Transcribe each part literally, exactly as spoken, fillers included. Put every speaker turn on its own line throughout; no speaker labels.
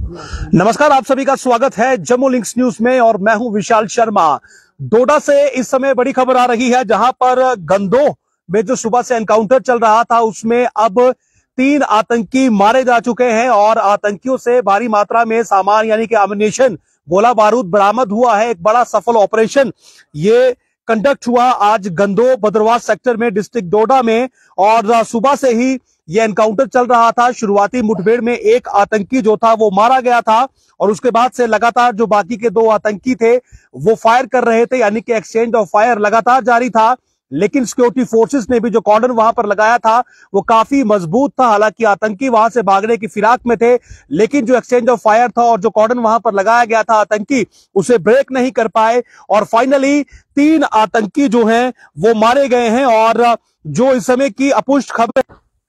नमस्कार, आप सभी का स्वागत है जम्मू लिंक्स न्यूज में और मैं हूं विशाल शर्मा। डोडा से इस समय बड़ी खबर आ रही है, जहां पर गंदोह में जो सुबह से एनकाउंटर चल रहा था उसमें अब तीन आतंकी मारे जा चुके हैं और आतंकियों से भारी मात्रा में सामान यानी कि एमुनिशन, गोला बारूद बरामद हुआ है। एक बड़ा सफल ऑपरेशन ये कंडक्ट हुआ आज गंदोह भद्रवाह सेक्टर में, डिस्ट्रिक्ट डोडा में, और सुबह से ही ये एनकाउंटर चल रहा था। शुरुआती मुठभेड़ में एक आतंकी जो था वो मारा गया था और उसके बाद से लगातार जो बाकी के दो आतंकी थे वो फायर कर रहे थे, यानी कि एक्सचेंज ऑफ फायर लगातार जारी था। लेकिन सिक्योरिटी फोर्सेस ने भी जो कॉर्डन वहां पर लगाया था वो काफी मजबूत था। हालांकि आतंकी वहां से भागने की फिराक में थे, लेकिन जो एक्सचेंज ऑफ फायर था और जो कॉर्डन वहां पर लगाया गया था आतंकी उसे ब्रेक नहीं कर पाए और फाइनली तीन आतंकी जो हैं वो मारे गए हैं। और जो इस समय की अपुष्ट खबर,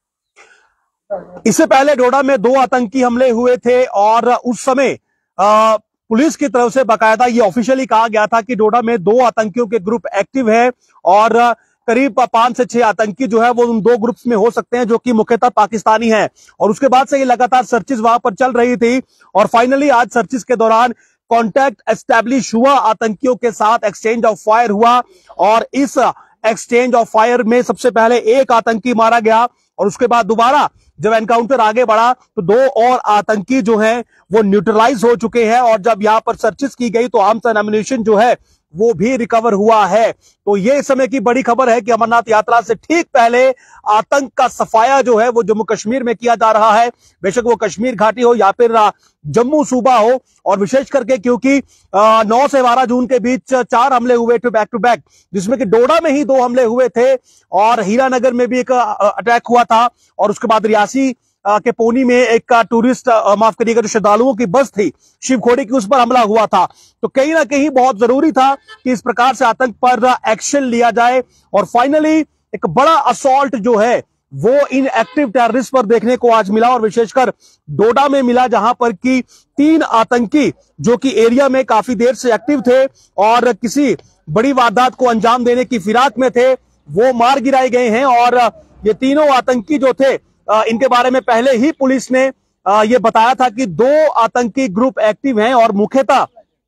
इससे पहले डोडा में दो आतंकी हमले हुए थे और उस समय आ, पुलिस की तरफ से बाकायदा ये ऑफिशियली कहा गया था कि डोडा में दो आतंकियों के ग्रुप एक्टिव है और करीब पांच से छह आतंकी जो है वो उन दो ग्रुप्स में हो सकते हैं जो कि मुख्यतः पाकिस्तानी हैं। और उसके बाद से ये लगातार सर्चिस वहां पर चल रही थी और फाइनली आज सर्चिस के दौरान कॉन्टैक्ट एस्टैब्लिश हुआ, आतंकियों के साथ एक्सचेंज ऑफ फायर हुआ और इस एक्सचेंज ऑफ फायर में सबसे पहले एक आतंकी मारा गया और उसके बाद दोबारा जब एनकाउंटर आगे बढ़ा तो दो और आतंकी जो हैं वो न्यूट्रलाइज हो चुके हैं। और जब यहां पर सर्चिस की गई तो आर्म्स एंड एम्युनिशन जो है वो भी रिकवर हुआ है। तो ये इस समय की बड़ी खबर है कि अमरनाथ यात्रा से ठीक पहले आतंक का सफाया जो है वो जम्मू कश्मीर में किया जा रहा है, बेशक वो कश्मीर घाटी हो या फिर जम्मू सूबा हो। और विशेष करके क्योंकि नौ से बारह जून के बीच चार हमले हुए थे बैक टू बैक, जिसमें कि डोडा में ही दो हमले हुए थे और हीरानगर में भी एक अटैक हुआ था और उसके बाद रियासी के पोनी में एक टूरिस्ट माफ करिएगा जो श्रद्धालुओं की बस थी शिवखोड़ी की, उस पर हमला हुआ था। तो कहीं ना कहीं बहुत जरूरी था कि इस प्रकार से आतंक पर एक्शन लिया जाए और फाइनली एक बड़ा असॉल्ट जो है वो इन एक्टिव टेररिस्ट पर देखने को आज मिला और विशेषकर डोडा में मिला, जहां पर कि तीन आतंकी जो कि एरिया में काफी देर से एक्टिव थे और किसी बड़ी वारदात को अंजाम देने की फिराक में थे वो मार गिराए गए हैं। और ये तीनों आतंकी जो थे इनके बारे में पहले ही पुलिस ने ये बताया था कि दो आतंकी ग्रुप एक्टिव हैं और मुख्यतः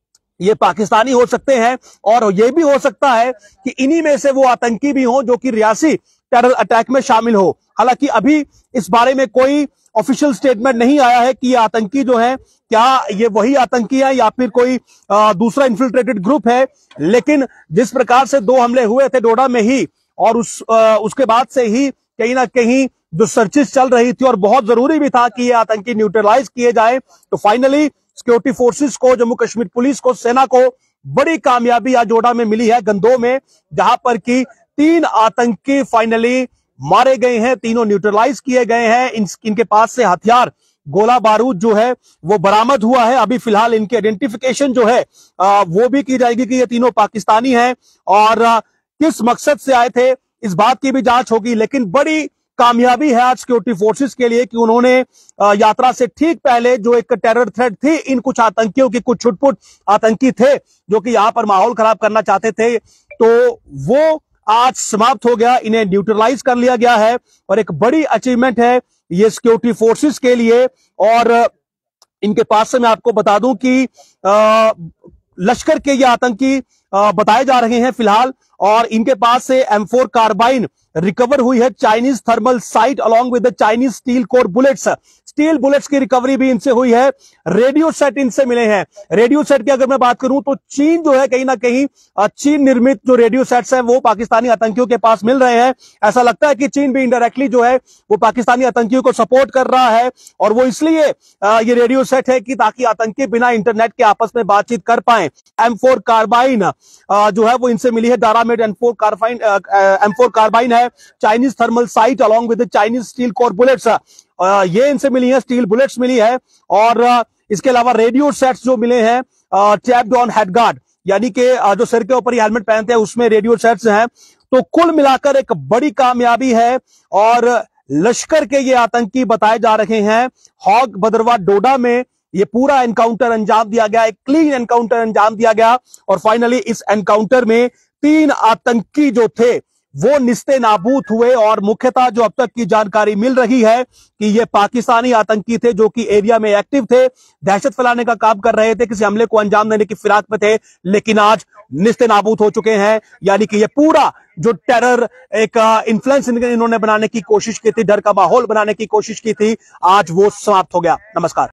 ये पाकिस्तानी हो सकते हैं और ये भी हो सकता है कि इन्हीं में से वो आतंकी भी हो जो कि रियासी टेरर अटैक में शामिल हो। हालांकि अभी इस बारे में कोई ऑफिशियल स्टेटमेंट नहीं आया है कि ये आतंकी जो है क्या ये वही आतंकी है या फिर कोई आ, दूसरा इन्फिल्ट्रेटेड ग्रुप है। लेकिन जिस प्रकार से दो हमले हुए थे डोडा में ही और उस आ, उसके बाद से ही कहीं ना कहीं जो सर्चिस चल रही थी और बहुत जरूरी भी था कि ये आतंकी न्यूट्रलाइज किए जाए, तो फाइनली सिक्योरिटी फोर्सेस को, जम्मू कश्मीर पुलिस को, सेना को बड़ी कामयाबी आज डोडा में मिली है गंदोह में, जहां पर कि तीन आतंकी फाइनली मारे गए हैं, तीनों न्यूट्रलाइज किए गए हैं। इन, इनके पास से हथियार, गोला बारूद जो है वो बरामद हुआ है। अभी फिलहाल इनकी आइडेंटिफिकेशन जो है आ, वो भी की जाएगी कि ये तीनों पाकिस्तानी हैं और आ, किस मकसद से आए थे इस बात की भी जांच होगी। लेकिन बड़ी कामयाबी है आज सिक्योरिटी फोर्सेस के लिए कि उन्होंने यात्रा से ठीक पहले जो एक टेरर थ्रेट थी इन कुछ आतंकियों की, कुछ छुटपुट आतंकी थे जो कि यहां पर माहौल खराब करना चाहते थे, तो वो आज समाप्त हो गया, इन्हें न्यूट्रलाइज कर लिया गया है और एक बड़ी अचीवमेंट है ये सिक्योरिटी फोर्सेस के लिए। और इनके पास से मैं आपको बता दूं कि आ, लश्कर के ये आतंकी बताए जा रहे हैं फिलहाल और इनके पास से एम फोर कार्बाइन रिकवर हुई है, Chinese thermal sight along with the Chinese steel core bullets. Steel bullets की रिकवरी भी इनसे हुई है। रेडियो सेट इनसे मिले हैं। रेडियो सेट की अगर मैं बात करूं तो चीन जो है कहीं ना कहीं चीन निर्मित जो रेडियो सेट्स हैं वो पाकिस्तानी आतंकियों के पास मिल रहे हैं। ऐसा लगता है कि चीन भी इनडायरेक्टली जो है वो पाकिस्तानी आतंकियों को सपोर्ट कर रहा है और वो इसलिए ये रेडियो सेट है कि ताकि आतंकी बिना इंटरनेट के आपस में बातचीत कर पाए। एम फोर कार्बाइन जो है वो इनसे मिली है, डारामेड M four carbine M four carbine है, Chinese thermal sight along with Chinese steel core bullets ये इनसे मिली है, स्टील बुलेट्स मिली है। और इसके अलावा रेडियो सेट्स जो मिले हैं टैप्ड ऑन हेडगार्ड, यानी कि जो सिर के ऊपर हेलमेट पहनते हैं उसमें रेडियो सेट्स हैं। तो कुल मिलाकर एक बड़ी कामयाबी है और लश्कर के ये आतंकी बताए जा रहे हैं। हॉग भद्रवाह डोडा में ये पूरा एनकाउंटर अंजाम दिया गया, एक क्लीन एनकाउंटर अंजाम दिया गया और फाइनली इस एनकाउंटर में तीन आतंकी जो थे वो निस्ते नाबूद हुए। और मुख्यतः जो अब तक की जानकारी मिल रही है कि ये पाकिस्तानी आतंकी थे जो कि एरिया में एक्टिव थे, दहशत फैलाने का काम कर रहे थे, किसी हमले को अंजाम देने की फिराक में थे, लेकिन आज निस्ते नाबूद हो चुके हैं। यानी कि ये पूरा जो टेरर एक इन्फ्लुएंस इन्होंने बनाने की कोशिश की थी, डर का माहौल बनाने की कोशिश की थी, आज वो समाप्त हो गया। नमस्कार।